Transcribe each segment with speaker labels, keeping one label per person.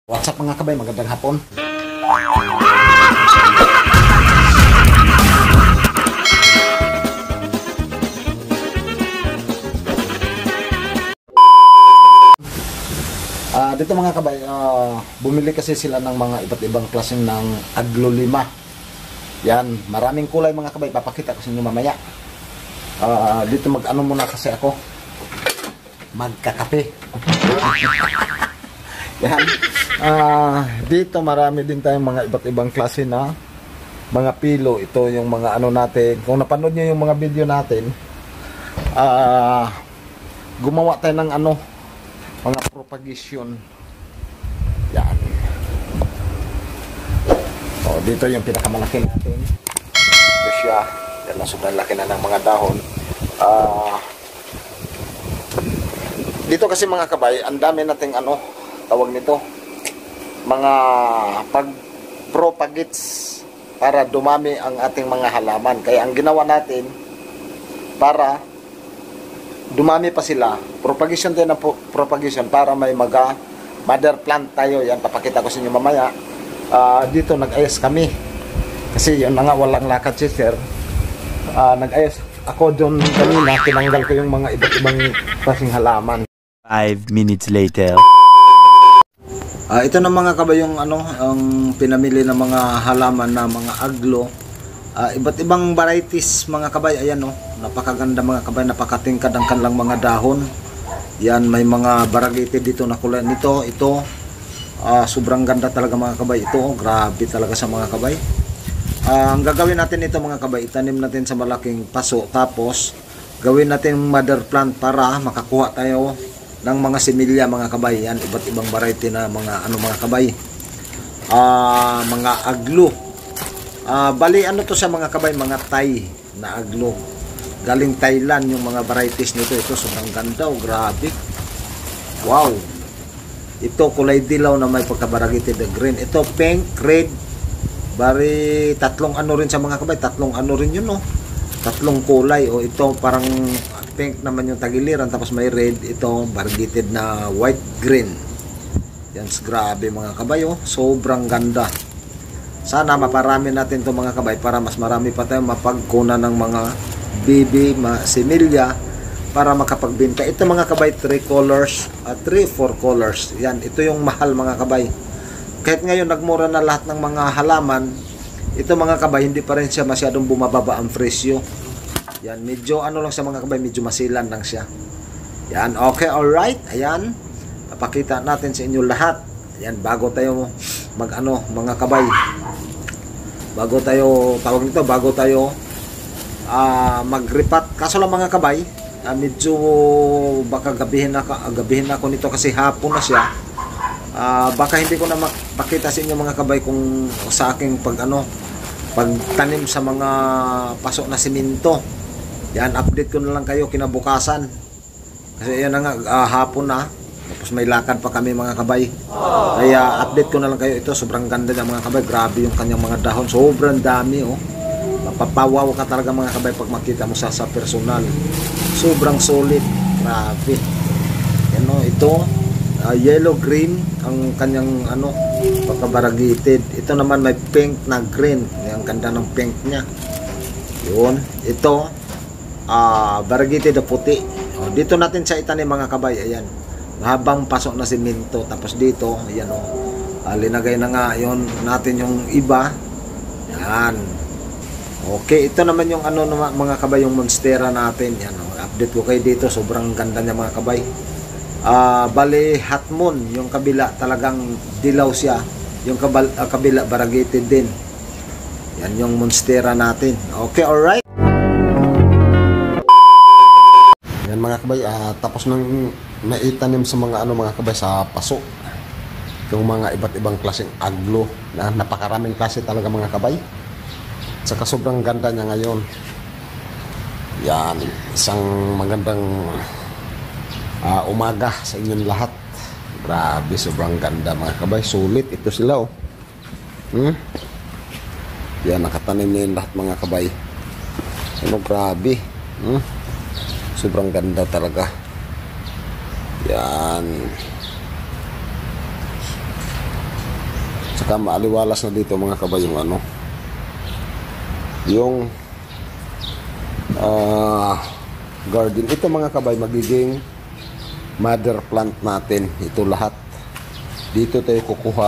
Speaker 1: What's up mga kabay, magandang hapon. Dito mga kabay, bumili kasi sila ng mga iba't ibang klaseng ng aglo lima. Yan, maraming kulay mga kabay, papakita ko sa inyo mamaya. Dito mag-ano muna kasi ako, magkakape. Yan. Dito marami din tayong mga iba't ibang klase na mga pilo. Ito yung mga ano natin. Kung napanood nyo yung mga video natin, gumawa tayo ng ano, mga propagation. Yan. Dito yung pinakamalaki natin. Ito siya. Yan na, sobrang laki na ng mga dahon. Dito kasi mga kabay, ang dami nating ano, tawag nito, mga pag-propagates para dumami ang ating mga halaman. Kaya ang ginawa natin para dumami pa sila, propagation din na propagation para may mother plant tayo. Yan, papakita ko sa inyo mamaya. Dito nag-ayos kami kasi yun na nga, walang lakad si sir. Nag-ayos ako doon kanina, tinanggal ko yung mga iba't ibang klaseng halaman.
Speaker 2: 5 minutes later.
Speaker 1: Ito na mga kabay yung ano, ang pinamili ng mga halaman na mga aglo. Iba't ibang varieties mga kabay. Ayan o, napakaganda mga kabay, napakatingkad ang kanilang mga dahon. Yan, may mga varieties dito na kulay nito. Ito, sobrang ganda talaga mga kabay. Ito, grabe talaga sa mga kabay. Ang gagawin natin ito mga kabay, itanim natin sa malaking paso. Tapos, gawin natin mother plant para makakuha tayo ng mga similya mga kabay. Yan, iba't ibang variety na mga ano mga kabay, mga aglo. Bali ano to sa mga kabay, mga Thai na aglo, galing Thailand yung mga varieties nito. Ito sobrang ganda, grabe, wow. Ito kulay dilaw na may pagka-variegated na green. Ito pink, red, bali tatlong ano rin sa mga kabay, tatlong ano rin yun, no? Tatlong kulay. O ito parang pink naman yung tagiliran, tapos may red. Ito variegated na white green. Yan, grabe mga kabay, oh. Sobrang ganda. Sana maparami natin to mga kabay para mas marami pa tayo mapagkunan ng mga bibi, similya para makapagbenta. Ito mga kabay, 3 colors, 3-4 colors. Yan, ito yung mahal mga kabay. Kahit ngayon nagmura na lahat ng mga halaman, ito mga kabay, hindi pa rin siya masyadong bumababa ang presyo. Yan, medyo ano lang sa mga kabay, medyo masilan lang siya. Yan, okay, alright. Ayan, papakita natin sa inyo lahat. Yan, bago tayo mag-ano mga kabay, bago tayo, tawag nito, bago tayo mag-repat. Kaso lang mga kabay, medyo baka gabihin ako nito kasi hapon na siya. Baka hindi ko na makita sa inyo mga kabay kung sa aking pagtanim sa mga pasok na simento. Yan, update ko na lang kayo kinabukasan. Kasi yan na nga, hapon na. Tapos may lakad pa kami mga kabay. Kaya update ko na lang kayo. Ito, sobrang ganda niya mga kabay. Grabe yung kanyang mga dahon. Sobrang dami, oh. Mapapawaw ka talaga mga kabay pag makita mo sa personal. Sobrang solid. Grabe. Yan, oh, ito, yellow green ang kanyang ano, pagka-variegated. Ito naman may pink na green. Ang ganda ng pink niya. Yun. Ito, variegated na puti. Dito natin sa itanim mga kabay. Ayan, habang pasok na simento. Tapos dito, ayan, linagay na nga yun natin yung iba. Yan, okay. Ito naman yung ano mga kabay, yung monstera natin. Yan, update ko kayo dito. Sobrang ganda niya mga kabay. Bali hot moon yung kabila, talagang dilaw siya. Yung kabila variegated din. Yan yung monstera natin. Okay, alright. Yan mga kabay, tapos nang naitanim sa mga ano mga kabay sa paso, yung mga iba't ibang klaseng aglo na napakaraming klase talaga mga kabay. Saka sobrang ganda niya ngayon. Yan, isang magandang umaga sa inyong lahat. Grabe, sobrang ganda mga kabay. Sulit ito sila, oh. Yan, nakatanim na yun lahat mga kabay. Ano, grabe. Sobrang ganda talaga. Yan.
Speaker 3: Saka maaliwalas na dito mga kabay yung ano, yung garden. Ito mga kabay magiging mother plant natin. Ito lahat. Dito tayo kukuha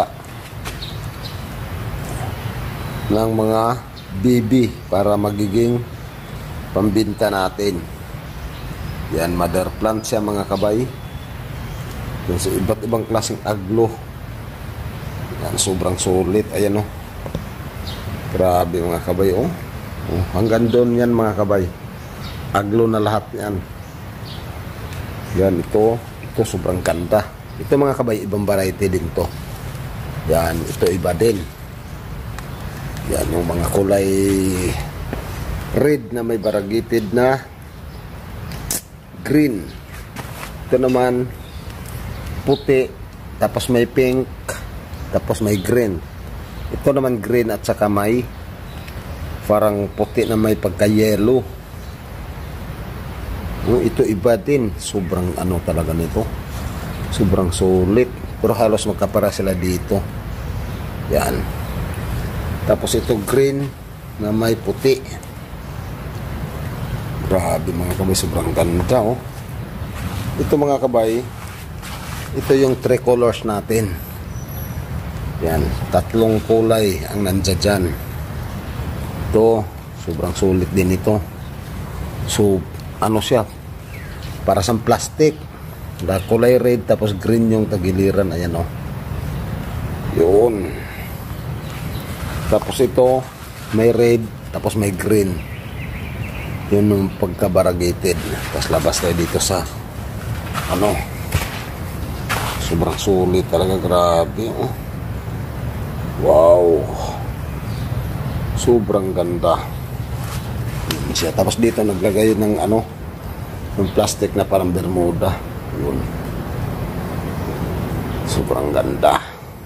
Speaker 3: ng mga baby para magiging pambinta natin. Yan, mother plant siya mga kabay. Yan, so iba't ibang klaseng aglo. Yan, sobrang sulit. Ayan, oh. Grabe mga kabay, oh. Hanggang doon yan mga kabay. Aglo na lahat yan. Yan, ito sobrang ganda. Ito mga kabay, ibang variety din to. Yan, ito iba din. Yan, yung mga kulay red na may variegated na green. Ito naman puti, tapos may pink, tapos may green. Ito naman green at saka may parang puti na may pagka-yellow. Ito iba din. Sobrang ano talaga nito. Sobrang sulit. Pero halos magkapara sila dito. Yan. Tapos ito green na may puti. Grabe mga kabay. Sobrang ganda, oh. Ito mga kabay, ito yung tricolors natin. Yan. 3 kulay ang nandiyan dyan. Ito, sobrang sulit din ito. So, ano siya? Para sa plastic. Kulay red, tapos green yung tagiliran. Ayan, oh. Yun. Tapos ito, may red, tapos may green. Yun yung pagka-variegated. Tapos labas tayo dito sa ano, sobrang sulit talaga. Grabe, oh. Wow, sobrang ganda. Yun siya. Tapos dito naglagay ng ano, ng plastic na parang bermuda. Yun, sobrang ganda.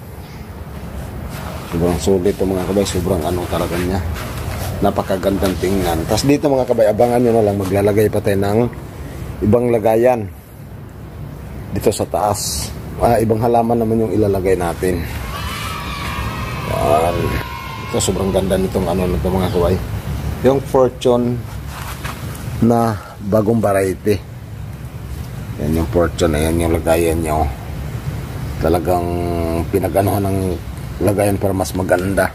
Speaker 3: Sobrang sulit ito mga kabay. Sobrang ano talaga niya, napakagandang tingnan. Tapos dito mga kabay, abangan nyo na lang, maglalagay pa tayo ng ibang lagayan dito sa taas. Ibang halaman naman yung ilalagay natin. Ito sobrang ganda nitong ano nito mga kabay, yung fortune na bagong variety. Yan yung fortune, ayan yung lagayan nyo. Talagang pinaganuhan ng lagayan para mas maganda.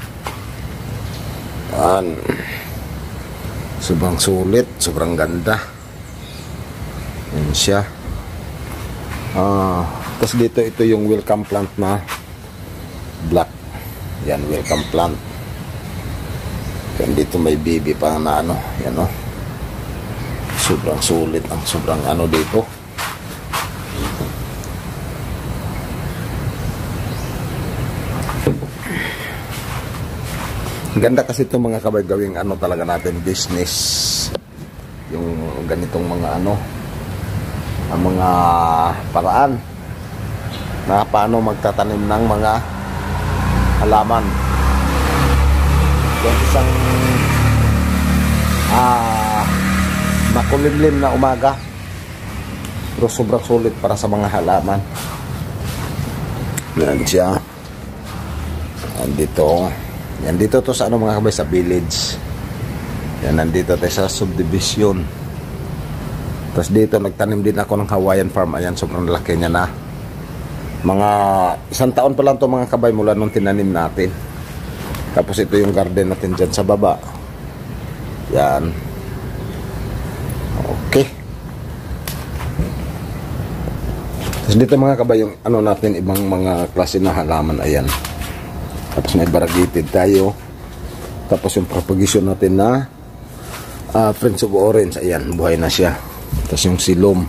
Speaker 3: Yan, sobrang sulit, sobrang ganda. Yan siya. Tapos dito, ito yung welcome plant na black. Yan, welcome plant. Yan, dito may baby pa na ano. Yan, oh. Sobrang sulit. Ang sobrang ano dito. Ganda kasi ito mga kabay, gawing ano talaga natin, business. Yung ganitong mga ano, ang mga paraan na paano magtatanim ng mga halaman. Yung isang makulimlim na umaga, pero sobrang sulit para sa mga halaman. Yan siya. Yan dito to sa ano mga kabay, sa village. Yan, nandito tayo sa subdivision. Tapos dito nagtanim din ako ng Hawaiian farm. Ayan, sobrang laki niya na. Mga 1 taon pa lang to mga kabay mula nung tinanim natin. Tapos ito yung garden natin dyan sa baba. Yan. Okay. Tapos dito mga kabay yung ano natin, ibang mga klase na halaman. Ayan. Tapos may variegated tayo. Tapos yung propagation natin na Prince of Orange. Ayan, buhay na siya. Tapos yung silom.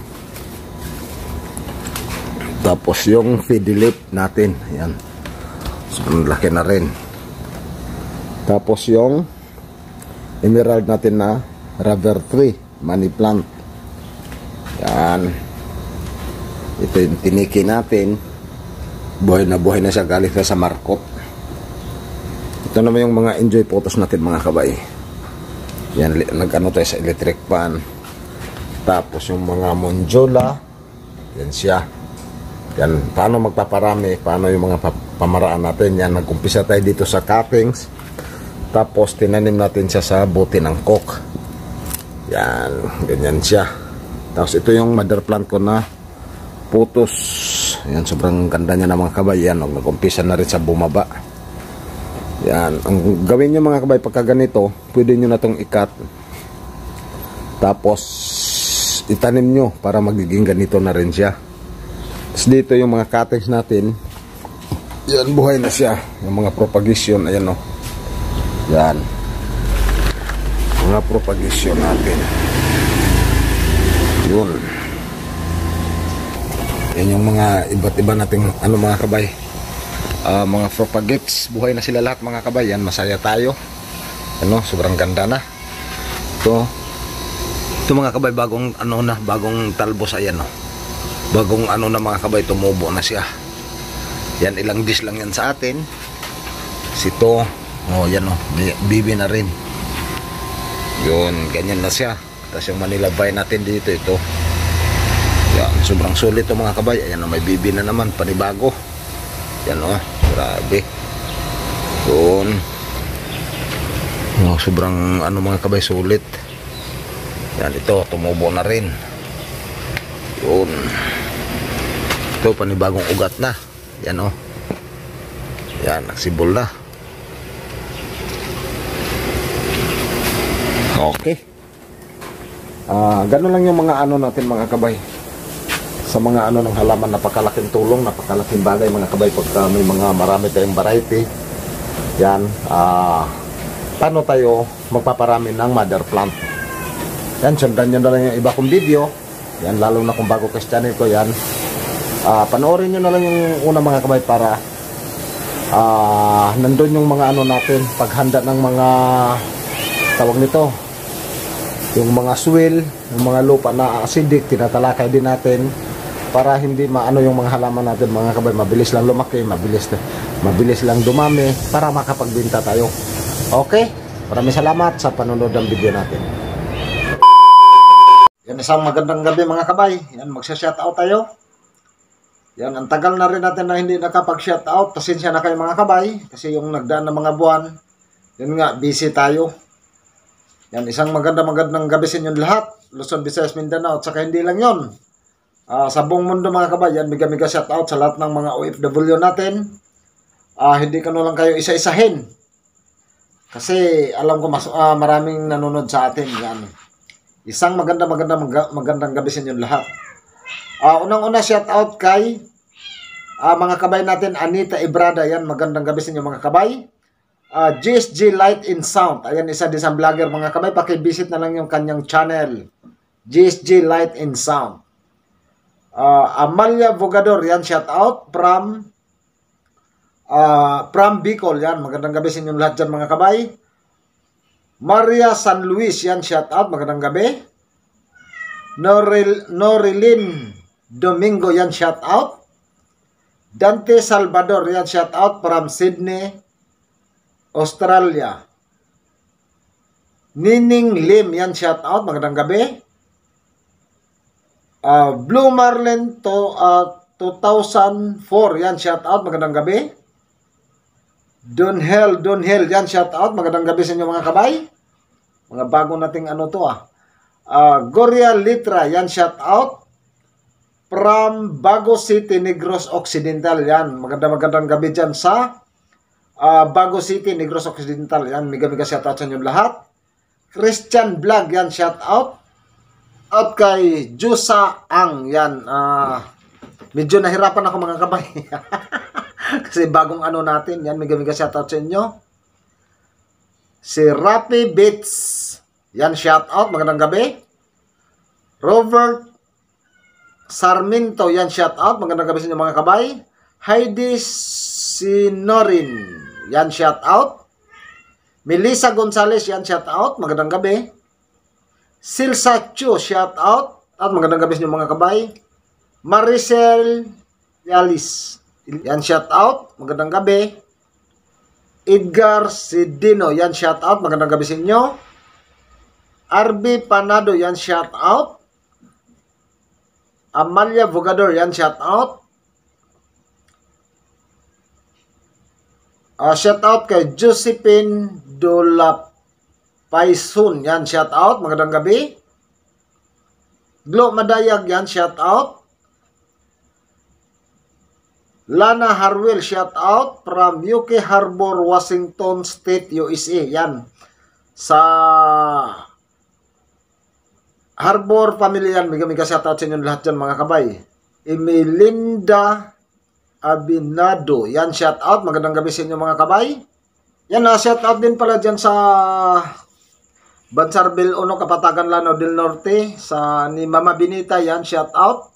Speaker 3: Tapos yung fiddlip natin. Ayan. So, laki na rin. Tapos yung emerald natin na rubber tree, money plant. Yan. Ito yung tiniki natin. Buhay na siya, galing sa markot. Ito naman yung mga enjoy photos natin mga kabay. Yan, nag-ano tayo sa electric pan. Tapos yung mga monjola. Yan siya. Yan, paano magpaparami, paano yung mga pamaraan natin. Yan, nag-umpisa tayo dito sa cuttings. Tapos tinanim natin siya sa bote ng coke. Yan, ganyan siya. Tapos ito yung mother plant ko na putos. Yan, sobrang ganda niya na mga kabay. Yan, nag-umpisa na rin sa bumaba. Yan, ang gawin nyo mga kabay pagka ganito, pwede nyo na itong ikat. Tapos itanim nyo para magiging ganito na rin siya. Tapos dito yung mga cuttings natin. Yan, buhay na siya. Yung mga propagation, ayan o. Yan. Mga propagation natin. Yun. Yan yung mga iba't iba nating mga kabay. Mga propagates, buhay na sila lahat mga kabay. Yan, masaya tayo. Ano, sobrang ganda na. Ito mga kabay, bagong talbos, ayan o. Bagong na mga kabay, tumubo na siya. Yan, ilang dish lang yan sa atin. Sito, yan o, bibi na rin. Yun, ganyan na siya. Tapos yung Manila Vine natin dito, ito. Yan, sobrang sulit to mga kabay. Ayan o, may bibi na naman, panibago. Yan o, grabe. Yun. Sobrang mga kabay, sulit. Yan, ito, tumubo na rin. Yun. Ito, panibagong ugat na. Yan o. Yan, nagsibol na. Okay. Ganun lang yung mga natin mga kabay. Sa mga ng halaman, napakalaking tulong, napakalaking bagay mga kabay pagka may mga marami tayong variety. Yan. Paano tayo magpaparami ng mother plant? Yan, sundan nyo na lang yung iba kong video. Yan, lalo na kung bago ka sa channel ko, yan. Panoorin nyo na lang yung una mga kabay para nandun yung mga natin, paghanda ng mga tawag nito, yung mga soil, yung mga lupa na acidic, tinatalakay din natin para hindi yung mga halaman natin mga kabay, mabilis lang lumaki, mabilis lang dumami para makapagbenta tayo. Okay, maraming salamat sa panonood ng video natin. Yan, isang magandang gabi mga kabay. Yan, magsha-shoutout tayo. Yan, ang tagal na rin natin na hindi nakapag-shoutout. Pasensya na kayo mga kabay. Kasi yung nagdaan ng mga buwan, yun nga, busy tayo. Yan, isang magandang gabi sa inyong lahat. Luzon, Visayas, Mindanao. At saka hindi lang yun. Sa buong mundo mga kabay, yan, mega shoutout sa lahat ng mga OFW natin. Hindi ko na lang kayo isa-isahin. Kasi alam ko maraming nanonood sa atin. Yan. Isang magandang gabi sa inyong lahat. Unang-una shoutout kay mga kabay natin, Anita Ibrada. Yan, magandang gabi sa inyo mga kabay. GSG Light in Sound. Ayan, isa din sa vlogger mga kabay. Paki-visit na lang yung kanyang channel. GSG Light in Sound. Amalia Vogador. Yan, shoutout from Bicol. Yan, magandang gabi sa inyong lahat dyan mga kabay. Maria San Luis, yan, shout out, magandang gabi. Norilyn Domingo, yan, shout out. Dante Salvador, yan, shout out from Sydney, Australia. Nining Lim, yan, shout out, magandang gabi. Blue Marlin 2004, yan, shout out, magandang gabi. Donhel, yan, shout out, magandang gabi sa inyo mga kabay. Mga bago nating Goria Litra, yan, shout out from Bago City, Negros Occidental. Yan, magandang gabi dyan sa Bago City, Negros Occidental. Yan, mega shout out sa inyo lahat. Christian Vlog, yan, shout out. At kay Jusa Ang, yan, medyo nahirapan ako mga kabay. Kasi bagong natin, yan, mega shout out sa inyo. Si Rapi Beats, yan, shout out, magandang gabi. Robert Sarmiento, yan, shout out, magandang gabi sa inyo mga kabay. Heidi Sinorin, yan, shout out. Melissa Gonzalez, yan, shout out, magandang gabi. Silsa Chu, shout out, at magandang gabi sa inyo mga kabay. Maricel Yalis, yan, shout out, magandang gabi. Edgar Sidino, yan, shout out, magandang gabi sa inyo. RB Panado, yan, shout out. Amalia Vogador, yan, shout out.
Speaker 1: Shout out kay Josephine Dolapaisun. Yan, shout out. Magandang gabi. Glo Madayag, yan, shout out. Lana Harwell, shout out from UK Harbor, Washington State, USA. Yan. Sa Harbor family yan. Miga shout out sa inyo lahat dyan mga kabay. Emilinda Abinado. Yan, shout out. Magandang gabi sa inyo mga kabay. Yan, shout out din pala dyan sa Bansarbil Uno, Kapatagan, Lanao del Norte. Sa ni Mama Binita, yan, shout out.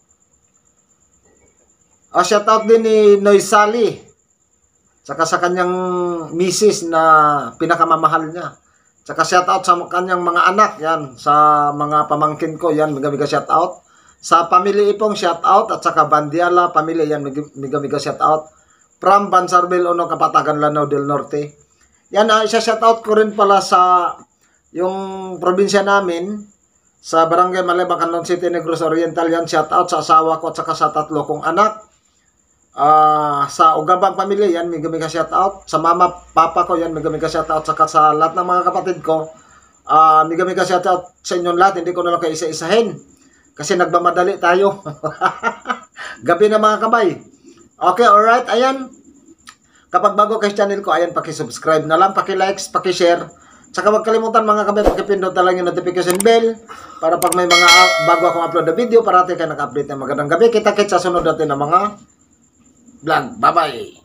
Speaker 1: Shout out din ni Noy Sally. Saka sa kanyang misis na pinakamamahal niya. Saka shout out sa kanyang mga anak, yan. Sa mga pamangkin ko, yan, miga shout out. Sa Pamilya Ipong, shout out. At saka Bandiala, Pamilya, yan, miga shout out. From Bansarbil Uno, Kapatagan, Lanao del Norte. Yan, isa-shout out ko rin pala sa yung probinsya namin, sa Barangay Maleba, Canlon City, Negros Oriental. Yan, shout out sa asawa ko at saka sa 3 kong anak. Sa Ugabang Pamilya, yan, miga shout out. Sa mama, papa ko, yan, miga shout out. Saka sa lahat ng mga kapatid ko, miga shout out sa inyong lahat. Hindi ko na lang kayo isa-isahin kasi nagmamadali tayo. Gabi na mga kabay. Okay, alright, ayan. Kapag bago kayo sa channel ko, ayan, paki-subscribe na lang, paki-likes, paki-share. Saka huwag kalimutan mga kabay, pakipindot na lang yung notification bell para pag may mga bago akong upload na video, parati kayo naka-update ng magandang gabi. Kita-kits sa sunod natin ng mga vlog. Bye-bye!